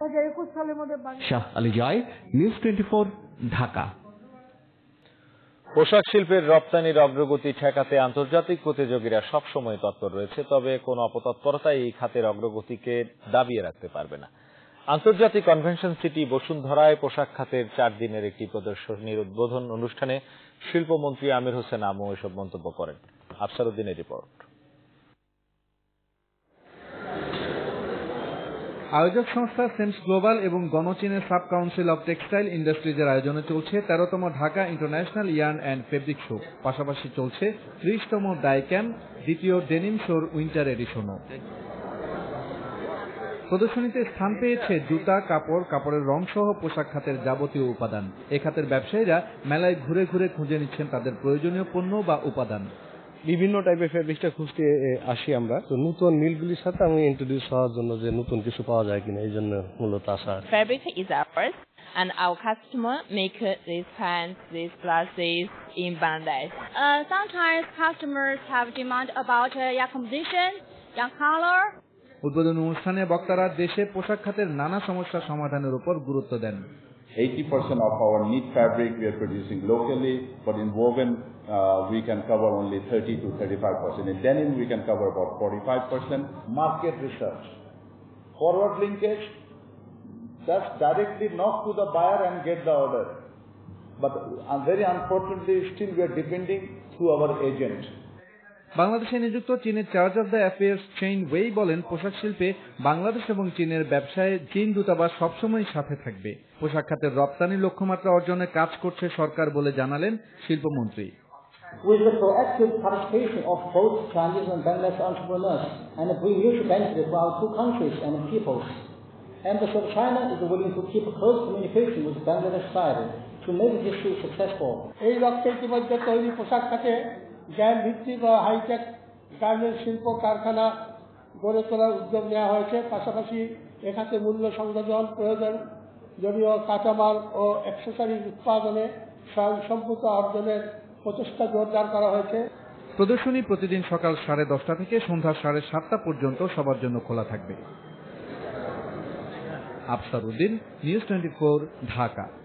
Shah Ali Joy, news 24, Dhaka. পোশাক শিল্পের রপ্তানির অগ্রগতি ঠেকাতে আন্তর্জাতিক প্রতিযোগীরা সবসময় তৎপর রয়েছে, তবে কোন অপতৎপরতা এই খাতের অগ্রগতিকে দাবিয়ে রাখতে পারবে না। আন্তর্জাতিক কনভেনশন সিটি বসুন্ধরায় পোশাক খাতের 4 দিনের একটি প্রদর্শনীর উদ্বোধন অনুষ্ঠানে শিল্পমন্ত্রী আমির হোসেন আমু এসব মন্তব্য করেন। আফসার উদ্দিনের রিপোর্ট। আয়োজক সংস্থা সেমস গ্লোবাল এবং গণচীনের সাব কাউন্সিল অব টেক্সটাইল ইন্ডাস্ট্রিজের আয়োজনে চলছে 13তম Dhaka international yarn and fabric show. পাশাপাশি চলছে 30তম ডাই ক্যাম্প, দ্বিতীয় ডেনিম শোর উইন্টার এডিশনও। প্রদর্শনীতে স্থান পেয়েছে জুতা, কাপড়, কাপড়ের রং সহ পোশাক খাতের যাবতীয় উপাদান। এ খাতের ব্যবসায়ীরা মেলায় ঘুরে ঘুরে খুঁজে নিচ্ছেন তাদের প্রয়োজনীয় পণ্য বা উপাদান। বিভিন্ন টাইপের ফেব্রিক্সটা খুঁজতে আসি আমরা, তো নতুন মিলগুলির সাথে আমি ইন্ট্রোডিউস হওয়ার জন্য যে নতুন কিছু পাওয়া যায় কিনা এই জন্য মূলত আসা। Fabric is ours and our customer make these pants, these blouses in Bangladesh. Sometimes customers have demand about your composition, your color. উদ্বোধনী অনুষ্ঠানে বক্তারা দেশে পোশাক খাতের নানা সমস্যা সমাধানের উপর গুরুত্ব দেন। 80% of our knit fabric we are producing locally, but in woven we can cover only 30 to 35%. In denim we can cover about 45%. Market research, forward linkage, that's directly knock to the buyer and get the order. But very unfortunately still we are depending through our agent. বাংলাদেশে নিযুক্ত চীনের charge of the affairs Chen Wei বলেন, পোশাক শিল্পে বাংলাদেশ এবং চীনের ব্যবসায় চীন দূতাবাস সবসময় সাথে থাকবে। পোশাক খাতের রপ্তানি লক্ষ্যমাত্রা অর্জনে কাজ করছে সরকার বলে জানালেন শিল্পমন্ত্রী। With the proactive participation of both Chinese and Bangladesh entrepreneurs and a mutual benefit for our two countries and peoples, Embassy of China is willing to keep close communication with Bangladesh side to make this issue successful. এই লক্ষ্যে ইতিমধ্যে তৈরি পোশাক খাতে জ্ঞান ভিত্তিক ও hi tech garments শিল্প কারখানা গড়ে তোলার উদ্যোগ নেওয়া হয়েছে। পাশাপাশি এখানে মূল্য সংযোজন, প্রয়োজনীয় কাঁচামাল ও অ্যাক্সেসরিজ উৎপাদনে স্বয়ংসম্পূর্ণ অর্জনের প্রচেষ্টা জোরদার করা হয়েছে। প্রদর্শনী প্রতিদিন সকাল 10:30 থেকে সন্ধ্যা 7:30 পর্যন্ত সবার জন্য খোলা থাকবে। আফসার উদ্দিন, নিউজ 24, ঢাকা।